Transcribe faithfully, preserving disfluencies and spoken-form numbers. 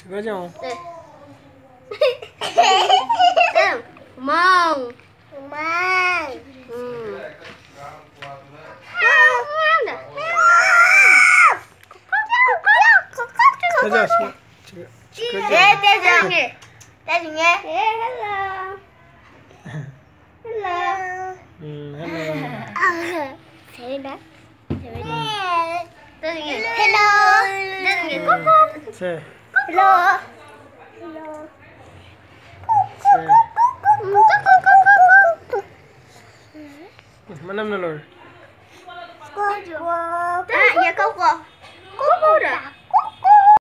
Chega João. Mong. Mong. Hmm. Chega João. Chega. Chega Eh, João. tazungnya. Tazungnya. Eh, hello. Hello. Hmm, hello. Saya dah. Tazungnya. Hello. Tazungnya. Koko. Say. Hello. Hello. Say. Manam na Lord.